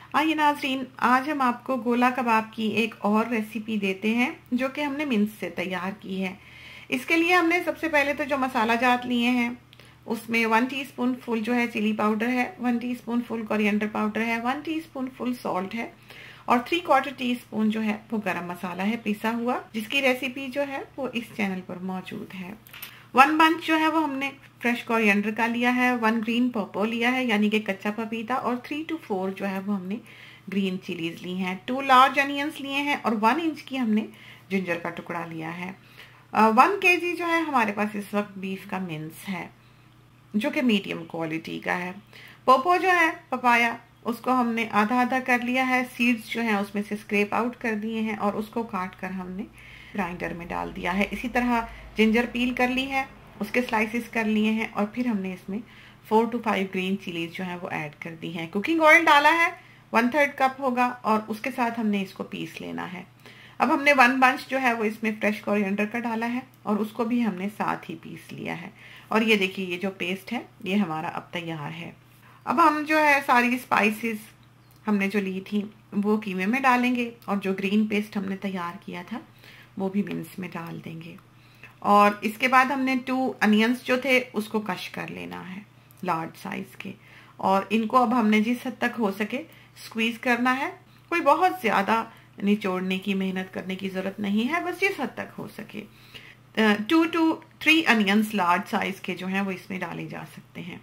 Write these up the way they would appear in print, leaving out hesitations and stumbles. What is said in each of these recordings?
आइए नाज़रीन, आज हम आपको गोला कबाब की एक और रेसिपी देते हैं जो कि हमने मिंस से तैयार की है। इसके लिए हमने सबसे पहले तो जो मसाला जात लिए हैं उसमें 1 टीस्पून फुल जो है चिली पाउडर है, 1 टीस्पून फुल कोरिएंडर पाउडर है, 1 टीस्पून फुल सॉल्ट है और 3/4 टीस्पून जो है वो गरम मसाला है पिसा हुआ, जिसकी रेसिपी जो है वो इस चैनल पर मौजूद है। 1 बंच जो है वो हमने फ्रेश कोरिएंडर का लिया है, 1 ग्रीन पॉपो लिया है यानी कि कच्चा पपीता और 3 to 4 जो है वो हमने ग्रीन चिलीज ली हैं, 2 लार्ज अनियंस लिए हैं और 1 इंच की हमने जिंजर का टुकड़ा लिया है। 1 kg जो है हमारे पास इस वक्त बीफ का मिंस है जो कि मीडियम क्वालिटी का है। पोपो जो है पपाया, उसको हमने आधा आधा कर लिया है, सीड्स जो हैं उसमें से स्क्रैप आउट कर दिए हैं और उसको काट कर हमने ग्राइंडर में डाल दिया है। इसी तरह जिंजर पील कर ली है, उसके स्लाइसेस कर लिए हैं और फिर हमने इसमें 4 to 5 ग्रीन चिलीज जो है वो ऐड कर दी हैं। कुकिंग ऑयल डाला है, 1/3 कप होगा और उसके साथ हमने इसको पीस लेना है। अब हमने 1 बंच जो है वो इसमें फ्रेश कोरिएंडर का डाला है और उसको भी हमने साथ ही पीस लिया है। और ये देखिए, ये जो पेस्ट है ये हमारा अब तैयार है। अब हम जो है सारी स्पाइसेस हमने जो ली थी वो कीमे में डालेंगे और जो ग्रीन पेस्ट हमने तैयार किया था वो भी मिंस में डाल देंगे। और इसके बाद हमने 2 अनियंस जो थे उसको कश कर लेना है लार्ज साइज के, और इनको अब हमने जिस हद तक हो सके स्क्वीज करना है। कोई बहुत ज़्यादा निचोड़ने की मेहनत करने की ज़रूरत नहीं है, बस जिस हद तक हो सके। 2 to 3 अनियंस लार्ज साइज के जो हैं वो इसमें डाले जा सकते हैं।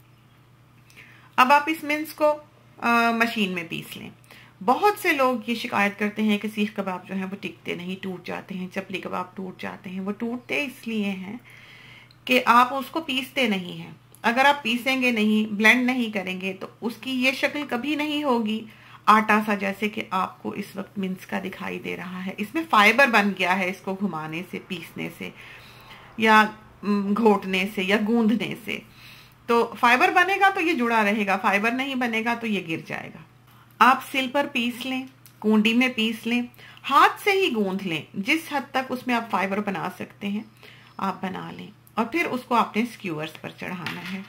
अब आप इस मिंस को मशीन में पीस लें। बहुत से लोग ये शिकायत करते हैं कि सीख कबाब जो है वो टिकते नहीं, टूट जाते हैं, चपली कबाब टूट जाते हैं। वो टूटते इसलिए हैं कि आप उसको पीसते नहीं हैं। अगर आप पीसेंगे नहीं, ब्लेंड नहीं करेंगे तो उसकी ये शक्ल कभी नहीं होगी आटा सा, जैसे कि आपको इस वक्त मिंस का दिखाई दे रहा है। इसमें फाइबर बन गया है इसको घुमाने से, पीसने से या घोटने से या गूंदने से। तो फाइबर बनेगा तो ये जुड़ा रहेगा, फाइबर नहीं बनेगा तो ये गिर जाएगा। आप सिल पर पीस लें, कूंडी में पीस लें, हाथ से ही गूंद लें, जिस हद तक उसमें आप फाइबर बना सकते हैं आप बना लें और फिर उसको आपने स्क्यूअर्स पर चढ़ाना है।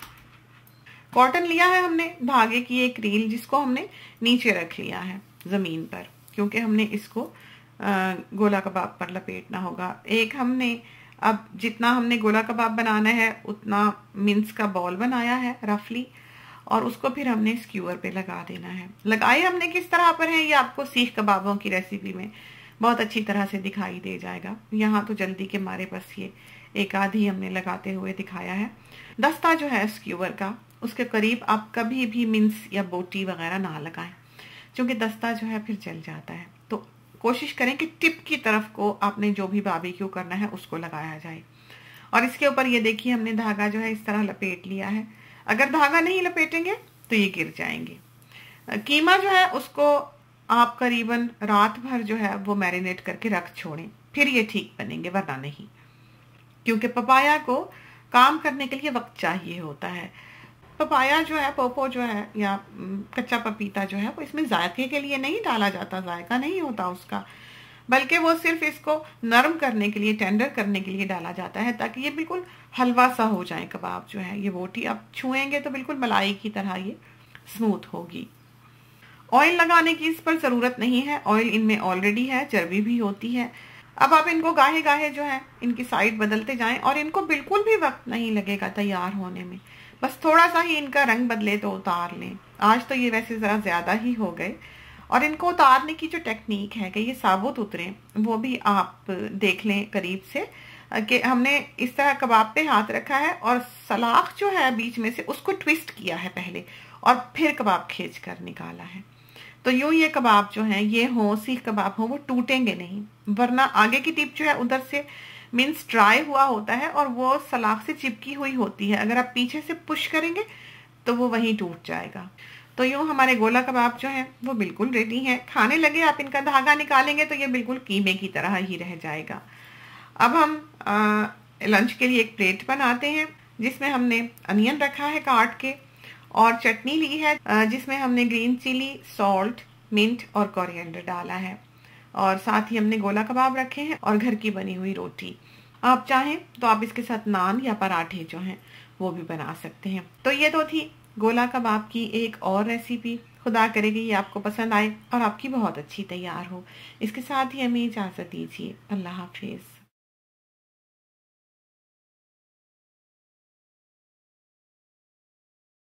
कॉटन लिया है हमने, धागे की एक रील, जिसको हमने नीचे रख लिया है जमीन पर, क्योंकि हमने इसको गोला कबाब पर लपेटना होगा। एक हमने अब जितना हमने गोला कबाब बनाना है उतना मिंस का बॉल बनाया है रफली, और उसको फिर हमने स्क्यूअर पे लगा देना है। लगाए हमने किस तरह पर है ये आपको सीख कबाबों की रेसिपी में बहुत अच्छी तरह से दिखाई दे जाएगा। यहाँ तो जल्दी के मारे बस ये एक आधी हमने लगाते हुए दिखाया है। दस्ता जो है स्क्यूअर का, उसके करीब आप कभी भी मिंस या बोटी वगैरह ना लगाएं, क्योंकि दस्ता जो है फिर जल जाता है। तो कोशिश करें कि टिप की तरफ को आपने जो भी बारबेक्यू करना है उसको लगाया जाए। और इसके ऊपर ये देखिए हमने धागा जो है इस तरह लपेट लिया है। अगर धागा नहीं लपेटेंगे तो ये गिर जाएंगे। कीमा जो है उसको आप करीबन रात भर जो है वो मैरिनेट करके रख छोड़ें, फिर ये ठीक बनेंगे, वरना नहीं, क्योंकि पपाया को काम करने के लिए वक्त चाहिए होता है। पपाया जो है, पोपो जो है या कच्चा पपीता जो है वो इसमें जायके के लिए नहीं डाला जाता, जायका नहीं होता उसका, बल्कि वो सिर्फ इसको नरम करने के लिए, टेंडर करने के लिए डाला जाता है, ताकि ये बिल्कुल हलवा सा हो जाए कबाब जो है। ये बोटी आप छुएंगे तो बिल्कुल मलाई की तरह ये स्मूथ होगी। ऑयल लगाने की इस पर ज़रूरत नहीं है, ऑयल इनमें ऑलरेडी है, चर्बी भी होती है। अब आप इनको गाहे गाहे जो है इनकी साइड बदलते जाएं और इनको बिल्कुल भी वक्त नहीं लगेगा तैयार होने में, बस थोड़ा सा ही इनका रंग बदले तो उतार लें। आज तो ये वैसे ज़रा ज़्यादा ही हो गए। और इनको उतारने की जो टेक्निक है कि ये साबुत उतरे, वो भी आप देख लें करीब से, कि हमने इस तरह कबाब पे हाथ रखा है और सलाख जो है बीच में से उसको ट्विस्ट किया है पहले और फिर कबाब खींच कर निकाला है। तो यूँ ये कबाब जो हैं ये हों, सीख कबाब हों, वो टूटेंगे नहीं, वरना आगे की टिप जो है उधर से मिंस ड्राई हुआ होता है और वो सलाख से चिपकी हुई होती है। अगर आप पीछे से पुश करेंगे तो वो वहीं टूट जाएगा। तो यूँ हमारे गोला कबाब जो हैं वो बिल्कुल रेडी हैं। खाने लगे आप इनका धागा निकालेंगे तो ये बिल्कुल कीमे की तरह ही रह जाएगा। अब हम लंच के लिए एक प्लेट बनाते हैं जिसमें हमने अनियन रखा है काट के, और चटनी ली है जिसमें हमने ग्रीन चिली, सॉल्ट, मिंट और कोरिएंडर डाला है, और साथ ही हमने गोला कबाब रखे हैं और घर की बनी हुई रोटी। आप चाहें तो आप इसके साथ नान या पराठे जो हैं वो भी बना सकते हैं। तो ये तो थी गोला कबाब की एक और रेसिपी। खुदा करेगी ये आपको पसंद आए और आपकी बहुत अच्छी तैयार हो। इसके साथ ही हमें इजाज़त दीजिए। अल्लाह हाफिज़।